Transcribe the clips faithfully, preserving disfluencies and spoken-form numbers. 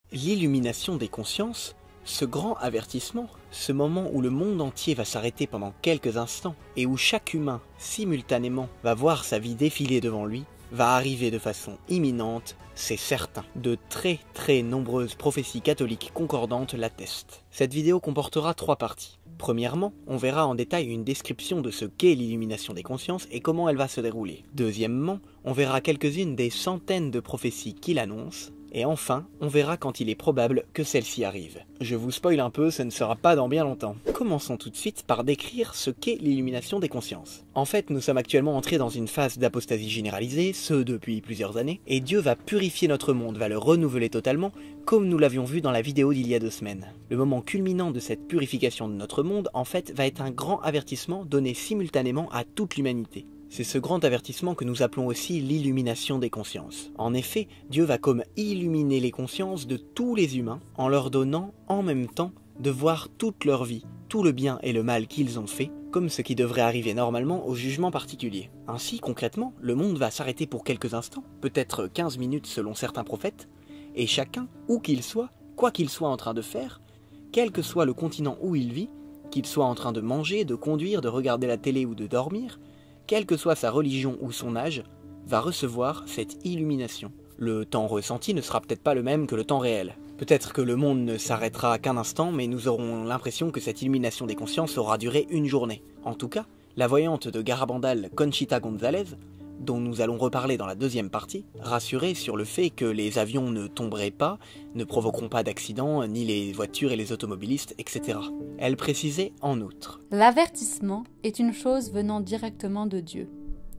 L'illumination des consciences, ce grand avertissement, ce moment où le monde entier va s'arrêter pendant quelques instants et où chaque humain, simultanément, va voir sa vie défiler devant lui, va arriver de façon imminente, c'est certain. De très très nombreuses prophéties catholiques concordantes l'attestent. Cette vidéo comportera trois parties. Premièrement, on verra en détail une description de ce qu'est l'illumination des consciences et comment elle va se dérouler. Deuxièmement, on verra quelques-unes des centaines de prophéties qui l'annoncent. Et enfin, on verra quand il est probable que celle-ci arrive. Je vous spoil un peu, ce ne sera pas dans bien longtemps. Commençons tout de suite par décrire ce qu'est l'illumination des consciences. En fait, nous sommes actuellement entrés dans une phase d'apostasie généralisée, ce depuis plusieurs années, et Dieu va purifier notre monde, va le renouveler totalement, comme nous l'avions vu dans la vidéo d'il y a deux semaines. Le moment culminant de cette purification de notre monde, en fait, va être un grand avertissement donné simultanément à toute l'humanité. C'est ce grand avertissement que nous appelons aussi l'illumination des consciences. En effet, Dieu va comme illuminer les consciences de tous les humains en leur donnant en même temps de voir toute leur vie, tout le bien et le mal qu'ils ont fait, comme ce qui devrait arriver normalement au jugement particulier. Ainsi, concrètement, le monde va s'arrêter pour quelques instants, peut-être quinze minutes selon certains prophètes, et chacun, où qu'il soit, quoi qu'il soit en train de faire, quel que soit le continent où il vit, qu'il soit en train de manger, de conduire, de regarder la télé ou de dormir, quelle que soit sa religion ou son âge, va recevoir cette illumination. Le temps ressenti ne sera peut-être pas le même que le temps réel. Peut-être que le monde ne s'arrêtera qu'un instant, mais nous aurons l'impression que cette illumination des consciences aura duré une journée. En tout cas, la voyante de Garabandal, Conchita González, dont nous allons reparler dans la deuxième partie, rassurait sur le fait que les avions ne tomberaient pas, ne provoqueront pas d'accidents, ni les voitures et les automobilistes, et cetera. Elle précisait en outre: l'avertissement est une chose venant directement de Dieu.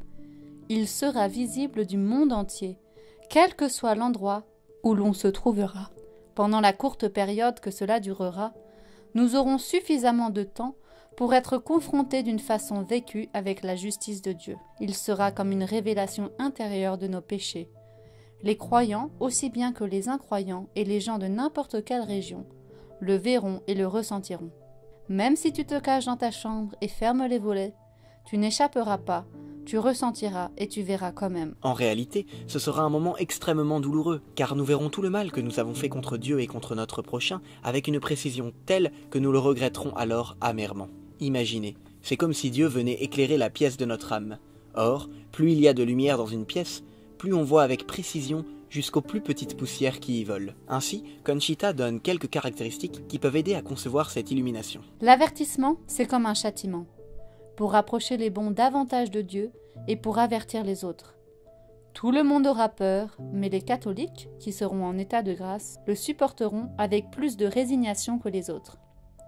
Il sera visible du monde entier, quel que soit l'endroit où l'on se trouvera. Pendant la courte période que cela durera, nous aurons suffisamment de temps pour être confrontés d'une façon vécue avec la justice de Dieu. Il sera comme une révélation intérieure de nos péchés. Les croyants, aussi bien que les incroyants et les gens de n'importe quelle région, le verront et le ressentiront. Même si tu te caches dans ta chambre et fermes les volets, tu n'échapperas pas, tu ressentiras et tu verras quand même. En réalité, ce sera un moment extrêmement douloureux, car nous verrons tout le mal que nous avons fait contre Dieu et contre notre prochain avec une précision telle que nous le regretterons alors amèrement. Imaginez, c'est comme si Dieu venait éclairer la pièce de notre âme. Or, plus il y a de lumière dans une pièce, plus on voit avec précision jusqu'aux plus petites poussières qui y volent. Ainsi, Conchita donne quelques caractéristiques qui peuvent aider à concevoir cette illumination. L'avertissement, c'est comme un châtiment, pour rapprocher les bons davantage de Dieu et pour avertir les autres. Tout le monde aura peur, mais les catholiques, qui seront en état de grâce, le supporteront avec plus de résignation que les autres.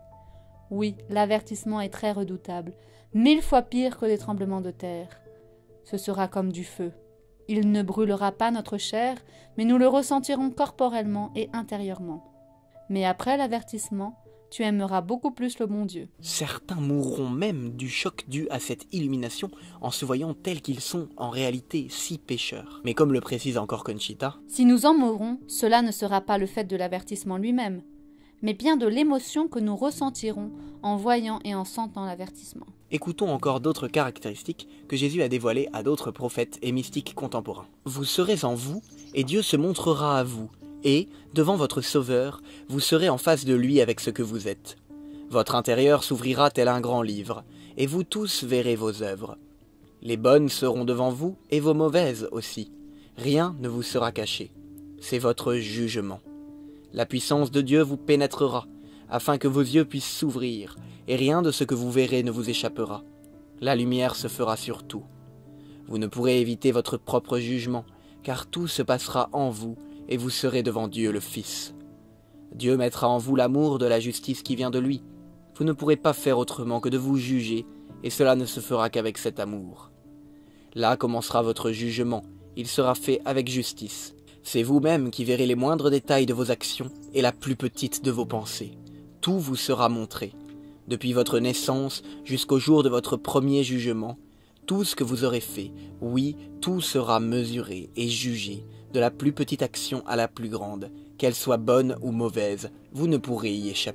Oui, l'avertissement est très redoutable, mille fois pire que les tremblements de terre. Ce sera comme du feu. Il ne brûlera pas notre chair, mais nous le ressentirons corporellement et intérieurement. Mais après l'avertissement, tu aimeras beaucoup plus le bon Dieu. Certains mourront même du choc dû à cette illumination en se voyant tels qu'ils sont en réalité si pécheurs. Mais comme le précise encore Conchita, si nous en mourrons, cela ne sera pas le fait de l'avertissement lui-même, mais bien de l'émotion que nous ressentirons en voyant et en sentant l'avertissement. Écoutons encore d'autres caractéristiques que Jésus a dévoilées à d'autres prophètes et mystiques contemporains. Vous serez en vous, et Dieu se montrera à vous, et, devant votre Sauveur, vous serez en face de lui avec ce que vous êtes. Votre intérieur s'ouvrira tel un grand livre, et vous tous verrez vos œuvres. Les bonnes seront devant vous, et vos mauvaises aussi. Rien ne vous sera caché. C'est votre jugement. La puissance de Dieu vous pénétrera, afin que vos yeux puissent s'ouvrir, et rien de ce que vous verrez ne vous échappera. La lumière se fera sur tout. Vous ne pourrez éviter votre propre jugement, car tout se passera en vous, et vous serez devant Dieu le Fils. Dieu mettra en vous l'amour de la justice qui vient de lui. Vous ne pourrez pas faire autrement que de vous juger, et cela ne se fera qu'avec cet amour. Là commencera votre jugement, il sera fait avec justice. C'est vous-même qui verrez les moindres détails de vos actions et la plus petite de vos pensées. Tout vous sera montré. Depuis votre naissance jusqu'au jour de votre premier jugement, tout ce que vous aurez fait, oui, tout sera mesuré et jugé, de la plus petite action à la plus grande, qu'elle soit bonne ou mauvaise, vous ne pourrez y échapper.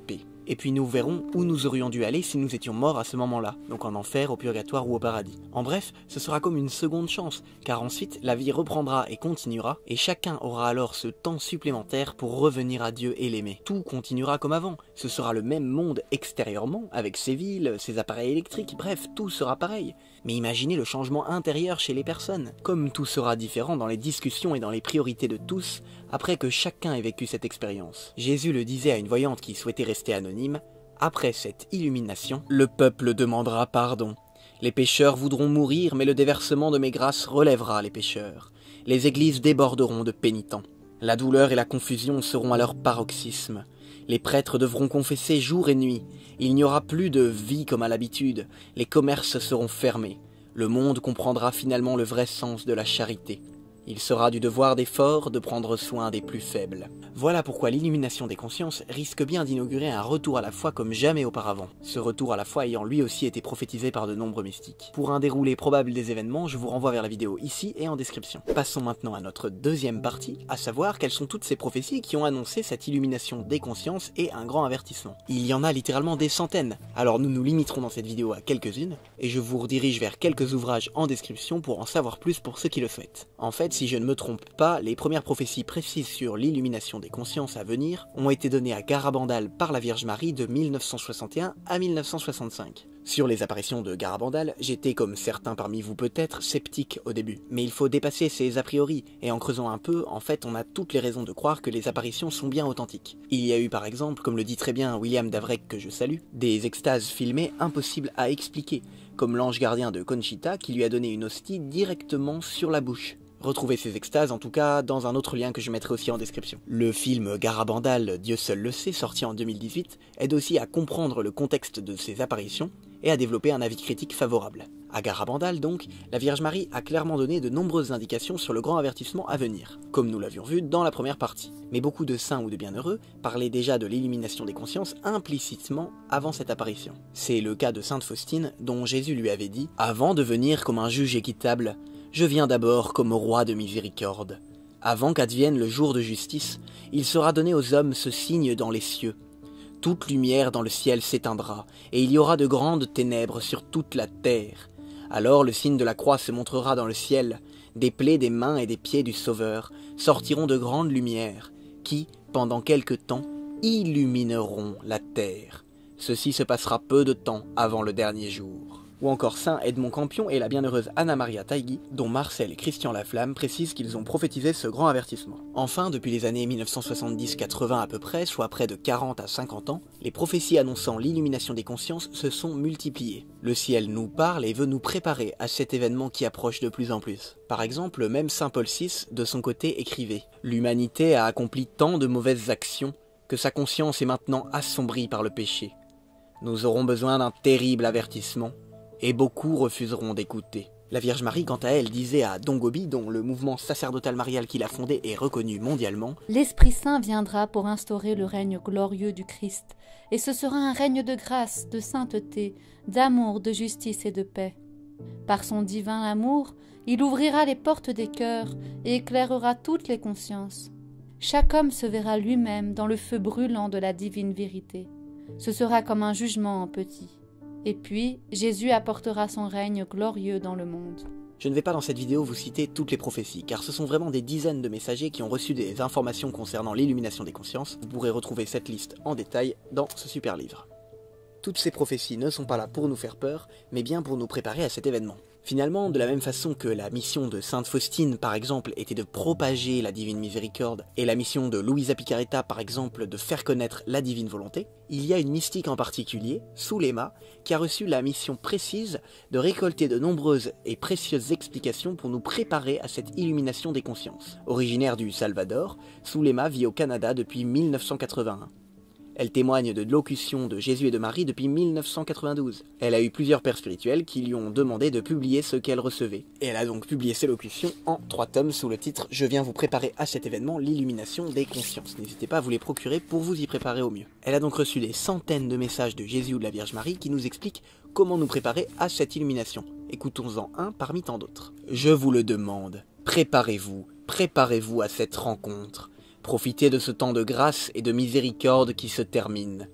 et puis nous verrons où nous aurions dû aller si nous étions morts à ce moment-là, donc en enfer, au purgatoire ou au paradis. En bref, ce sera comme une seconde chance, car ensuite la vie reprendra et continuera, et chacun aura alors ce temps supplémentaire pour revenir à Dieu et l'aimer. Tout continuera comme avant, ce sera le même monde extérieurement, avec ses villes, ses appareils électriques, bref, tout sera pareil. Mais imaginez le changement intérieur chez les personnes. Comme tout sera différent dans les discussions et dans les priorités de tous, après que chacun ait vécu cette expérience. Jésus le disait à une voyante qui souhaitait rester anonyme, après cette illumination, le peuple demandera pardon. Les pécheurs voudront mourir, mais le déversement de mes grâces relèvera les pécheurs. Les églises déborderont de pénitents. La douleur et la confusion seront à leur paroxysme. Les prêtres devront confesser jour et nuit. Il n'y aura plus de vie comme à l'habitude. Les commerces seront fermés. Le monde comprendra finalement le vrai sens de la charité. Il sera du devoir des forts de prendre soin des plus faibles. Voilà pourquoi l'illumination des consciences risque bien d'inaugurer un retour à la foi comme jamais auparavant. Ce retour à la foi ayant lui aussi été prophétisé par de nombreux mystiques. Pour un déroulé probable des événements, je vous renvoie vers la vidéo ici et en description. Passons maintenant à notre deuxième partie, à savoir quelles sont toutes ces prophéties qui ont annoncé cette illumination des consciences et un grand avertissement. Il y en a littéralement des centaines, alors nous nous limiterons dans cette vidéo à quelques-unes, et je vous redirige vers quelques ouvrages en description pour en savoir plus pour ceux qui le souhaitent. En fait, si je ne me trompe pas, les premières prophéties précises sur l'illumination des consciences à venir ont été données à Garabandal par la Vierge Marie de mille neuf cent soixante et un à mille neuf cent soixante-cinq. Sur les apparitions de Garabandal, j'étais, comme certains parmi vous peut-être, sceptique au début. Mais il faut dépasser ces a priori, et en creusant un peu, en fait, on a toutes les raisons de croire que les apparitions sont bien authentiques. Il y a eu par exemple, comme le dit très bien William Davrek que je salue, des extases filmées impossibles à expliquer, comme l'ange gardien de Conchita qui lui a donné une hostie directement sur la bouche. Retrouvez ces extases en tout cas dans un autre lien que je mettrai aussi en description. Le film Garabandal, Dieu seul le sait, sorti en deux mille dix-huit, aide aussi à comprendre le contexte de ces apparitions et à développer un avis critique favorable. À Garabandal donc, la Vierge Marie a clairement donné de nombreuses indications sur le grand avertissement à venir, comme nous l'avions vu dans la première partie. Mais beaucoup de saints ou de bienheureux parlaient déjà de l'illumination des consciences implicitement avant cette apparition. C'est le cas de Sainte Faustine, dont Jésus lui avait dit « Avant de venir comme un juge équitable, je viens d'abord comme roi de miséricorde. Avant qu'advienne le jour de justice, il sera donné aux hommes ce signe dans les cieux. Toute lumière dans le ciel s'éteindra, et il y aura de grandes ténèbres sur toute la terre. Alors le signe de la croix se montrera dans le ciel, des plaies des mains et des pieds du Sauveur sortiront de grandes lumières, qui, pendant quelque temps, illumineront la terre. Ceci se passera peu de temps avant le dernier jour. » Ou encore Saint Edmond Campion et la bienheureuse Anna Maria Taigui, dont Marcel et Christian Laflamme précisent qu'ils ont prophétisé ce grand avertissement. Enfin, depuis les années mille neuf cent soixante-dix quatre-vingts à peu près, soit près de quarante à cinquante ans, les prophéties annonçant l'illumination des consciences se sont multipliées. Le ciel nous parle et veut nous préparer à cet événement qui approche de plus en plus. Par exemple, même Saint Paul six, de son côté, écrivait « L'humanité a accompli tant de mauvaises actions que sa conscience est maintenant assombrie par le péché. Nous aurons besoin d'un terrible avertissement. » Et beaucoup refuseront d'écouter. La Vierge Marie, quant à elle, disait à Don Gobi, dont le mouvement sacerdotal marial qu'il a fondé est reconnu mondialement, « L'Esprit Saint viendra pour instaurer le règne glorieux du Christ, et ce sera un règne de grâce, de sainteté, d'amour, de justice et de paix. Par son divin amour, il ouvrira les portes des cœurs et éclairera toutes les consciences. Chaque homme se verra lui-même dans le feu brûlant de la divine vérité. Ce sera comme un jugement en petit. Et puis, Jésus apportera son règne glorieux dans le monde. » Je ne vais pas dans cette vidéo vous citer toutes les prophéties, car ce sont vraiment des dizaines de messagers qui ont reçu des informations concernant l'illumination des consciences. Vous pourrez retrouver cette liste en détail dans ce super livre. Toutes ces prophéties ne sont pas là pour nous faire peur, mais bien pour nous préparer à cet événement. Finalement, de la même façon que la mission de Sainte Faustine, par exemple, était de propager la divine miséricorde, et la mission de Luisa Picaretta, par exemple, de faire connaître la divine volonté, il y a une mystique en particulier, Zulema, qui a reçu la mission précise de récolter de nombreuses et précieuses explications pour nous préparer à cette illumination des consciences. Originaire du Salvador, Zulema vit au Canada depuis mille neuf cent quatre-vingt-un. Elle témoigne de l'allocution de Jésus et de Marie depuis mille neuf cent quatre-vingt-douze. Elle a eu plusieurs pères spirituels qui lui ont demandé de publier ce qu'elle recevait. Et elle a donc publié ces locutions en trois tomes sous le titre « Je viens vous préparer à cet événement, l'illumination des consciences ». N'hésitez pas à vous les procurer pour vous y préparer au mieux. Elle a donc reçu des centaines de messages de Jésus ou de la Vierge Marie qui nous expliquent comment nous préparer à cette illumination. Écoutons-en un parmi tant d'autres. « Je vous le demande, préparez-vous, préparez-vous à cette rencontre. Profitez de ce temps de grâce et de miséricorde qui se termine.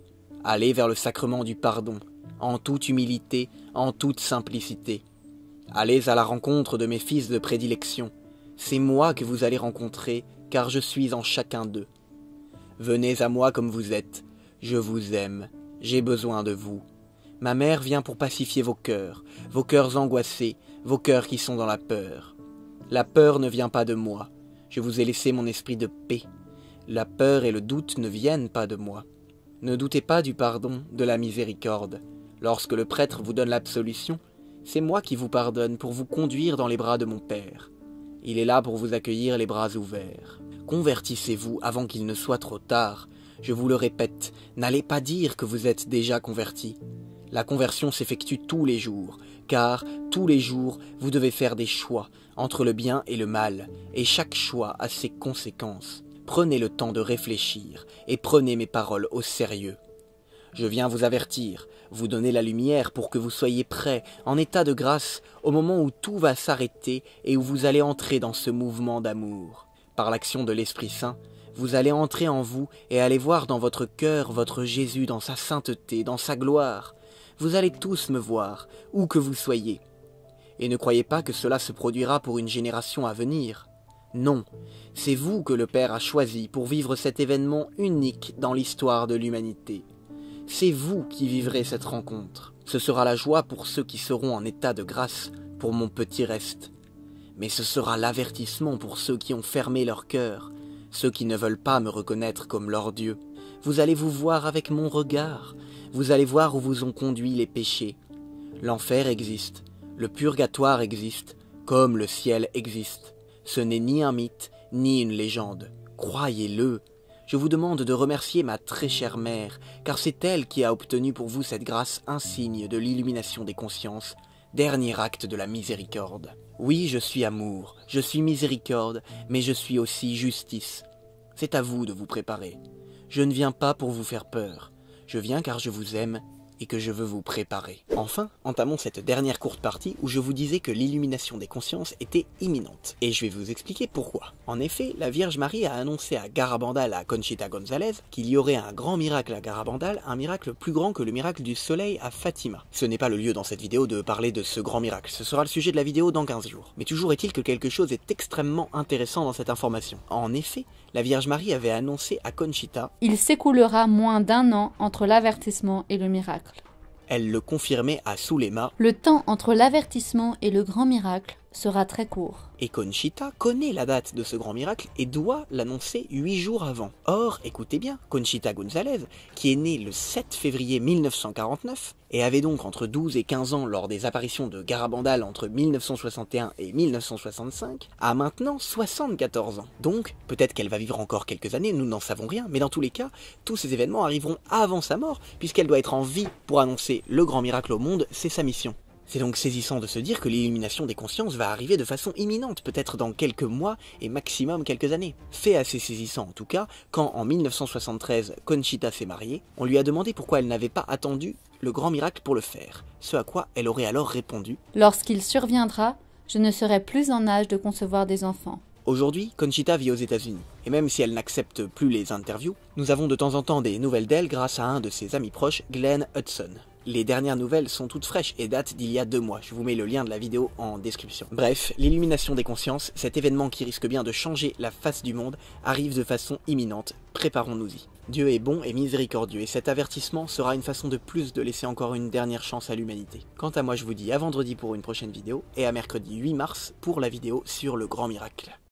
Allez vers le sacrement du pardon, en toute humilité, en toute simplicité. Allez à la rencontre de mes fils de prédilection. C'est moi que vous allez rencontrer, car je suis en chacun d'eux. Venez à moi comme vous êtes, je vous aime, j'ai besoin de vous. Ma mère vient pour pacifier vos cœurs, vos cœurs angoissés, vos cœurs qui sont dans la peur. La peur ne vient pas de moi, je vous ai laissé mon esprit de paix. La peur et le doute ne viennent pas de moi. Ne doutez pas du pardon, de la miséricorde. Lorsque le prêtre vous donne l'absolution, c'est moi qui vous pardonne pour vous conduire dans les bras de mon Père. Il est là pour vous accueillir les bras ouverts. Convertissez-vous avant qu'il ne soit trop tard. Je vous le répète, n'allez pas dire que vous êtes déjà converti. La conversion s'effectue tous les jours, car tous les jours vous devez faire des choix entre le bien et le mal, et chaque choix a ses conséquences. Prenez le temps de réfléchir et prenez mes paroles au sérieux. Je viens vous avertir, vous donner la lumière pour que vous soyez prêts, en état de grâce, au moment où tout va s'arrêter et où vous allez entrer dans ce mouvement d'amour. Par l'action de l'Esprit Saint, vous allez entrer en vous et allez voir dans votre cœur votre Jésus dans sa sainteté, dans sa gloire. Vous allez tous me voir, où que vous soyez. Et ne croyez pas que cela se produira pour une génération à venir. Non, c'est vous que le Père a choisi pour vivre cet événement unique dans l'histoire de l'humanité. C'est vous qui vivrez cette rencontre. Ce sera la joie pour ceux qui seront en état de grâce pour mon petit reste. Mais ce sera l'avertissement pour ceux qui ont fermé leur cœur, ceux qui ne veulent pas me reconnaître comme leur Dieu. Vous allez vous voir avec mon regard, vous allez voir où vous ont conduit les péchés. L'enfer existe, le purgatoire existe, comme le ciel existe. Ce n'est ni un mythe, ni une légende. Croyez-le. Je vous demande de remercier ma très chère mère, car c'est elle qui a obtenu pour vous cette grâce insigne de l'illumination des consciences, dernier acte de la miséricorde. Oui, je suis amour, je suis miséricorde, mais je suis aussi justice. C'est à vous de vous préparer. Je ne viens pas pour vous faire peur. Je viens car je vous aime et que je veux vous préparer. Enfin, entamons cette dernière courte partie où je vous disais que l'illumination des consciences était imminente. Et je vais vous expliquer pourquoi. En effet, la Vierge Marie a annoncé à Garabandal, à Conchita González, qu'il y aurait un grand miracle à Garabandal, un miracle plus grand que le miracle du soleil à Fatima. Ce n'est pas le lieu dans cette vidéo de parler de ce grand miracle, ce sera le sujet de la vidéo dans quinze jours. Mais toujours est-il que quelque chose est extrêmement intéressant dans cette information. En effet, la Vierge Marie avait annoncé à Conchita « Il s'écoulera moins d'un an entre l'avertissement et le miracle. » Elle le confirmait à Sulema. Le temps entre l'avertissement et le grand miracle sera très court. Et Conchita connaît la date de ce grand miracle et doit l'annoncer huit jours avant. Or, écoutez bien, Conchita González, qui est née le sept février mille neuf cent quarante-neuf, et avait donc entre douze et quinze ans lors des apparitions de Garabandal entre mille neuf cent soixante et un et mille neuf cent soixante-cinq, a maintenant soixante-quatorze ans. Donc, peut-être qu'elle va vivre encore quelques années, nous n'en savons rien, mais dans tous les cas, tous ces événements arriveront avant sa mort, puisqu'elle doit être en vie pour annoncer le grand miracle au monde, c'est sa mission. C'est donc saisissant de se dire que l'illumination des consciences va arriver de façon imminente, peut-être dans quelques mois et maximum quelques années. Fait assez saisissant en tout cas, quand en mille neuf cent soixante-treize, Conchita s'est mariée, on lui a demandé pourquoi elle n'avait pas attendu le grand miracle pour le faire, ce à quoi elle aurait alors répondu « Lorsqu'il surviendra, je ne serai plus en âge de concevoir des enfants. » Aujourd'hui, Conchita vit aux États-Unis, et même si elle n'accepte plus les interviews, nous avons de temps en temps des nouvelles d'elle grâce à un de ses amis proches, Glenn Hudson. Les dernières nouvelles sont toutes fraîches et datent d'il y a deux mois, je vous mets le lien de la vidéo en description. Bref, l'illumination des consciences, cet événement qui risque bien de changer la face du monde, arrive de façon imminente, préparons-nous-y. Dieu est bon et miséricordieux et cet avertissement sera une façon de plus de laisser encore une dernière chance à l'humanité. Quant à moi je vous dis à vendredi pour une prochaine vidéo et à mercredi huit mars pour la vidéo sur le grand miracle.